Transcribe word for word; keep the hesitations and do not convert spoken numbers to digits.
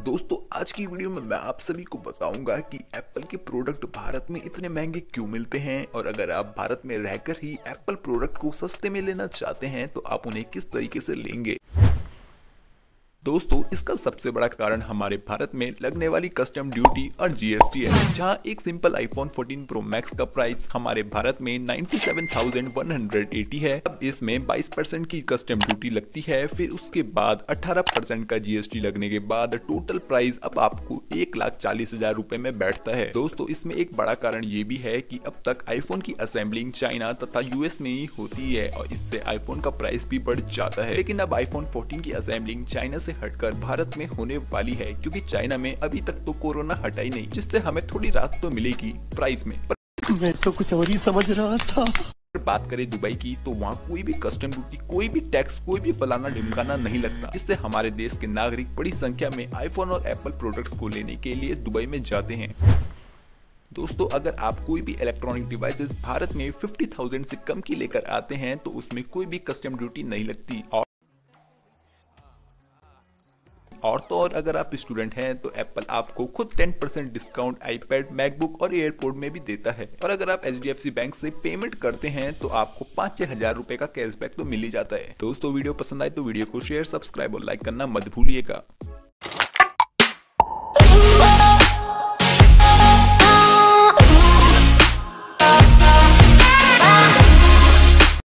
दोस्तों आज की वीडियो में मैं आप सभी को बताऊंगा कि एप्पल के प्रोडक्ट भारत में इतने महंगे क्यों मिलते हैं और अगर आप भारत में रहकर ही एप्पल प्रोडक्ट को सस्ते में लेना चाहते हैं तो आप उन्हें किस तरीके से लेंगे। दोस्तों इसका सबसे बड़ा कारण हमारे भारत में लगने वाली कस्टम ड्यूटी और जीएसटी है, जहां एक simple iPhone fourteen pro max का प्राइस हमारे भारत में सत्तानवे हज़ार एक सौ अस्सी है। अब इसमें बाईस परसेंट की कस्टम ड्यूटी लगती है, फिर उसके बाद अठारह परसेंट का जीएसटी लगने के बाद टोटल प्राइस अब आपको एक लाख चालीस हजार रुपए में बैठता है। दोस्तों इसमें एक बड़ा कारण ये भी है कि अब तक आईफोन की असेंबलिंग चाइना तथा यूएस में ही होती है और इससे आईफोन का प्राइस भी बढ़ जाता है। लेकिन अब आईफोन फोर्टीन की असेंबलिंग चाइना से हटकर भारत में होने वाली है, क्योंकि चाइना में अभी तक तो कोरोना हटा ही नहीं, जिससे हमें थोड़ी राहत तो मिलेगी प्राइस में। मैं तो कुछ और ही समझ रहा था। बात करें दुबई की तो वहाँ कोई भी कस्टम ड्यूटी, कोई भी टैक्स, कोई भी फलाना ढिमकाना नहीं लगता। इससे हमारे देश के नागरिक बड़ी संख्या में आईफोन और एप्पल प्रोडक्ट्स को लेने के लिए दुबई में जाते हैं। दोस्तों अगर आप कोई भी इलेक्ट्रॉनिक डिवाइसेस भारत में पचास हज़ार से कम की लेकर आते हैं तो उसमें कोई भी कस्टम ड्यूटी नहीं लगती। और और तो और अगर आप स्टूडेंट हैं तो एप्पल आपको खुद दस परसेंट डिस्काउंट आईपैड, मैकबुक और एयरपोर्ट में भी देता है। और अगर आप एचडीएफसी बैंक से पेमेंट करते हैं तो आपको पाँच छह हजार रुपए का कैशबैक तो मिल ही जाता है। दोस्तों वीडियो पसंद आए तो वीडियो को शेयर, सब्सक्राइब और लाइक करना मत भूलिएगा।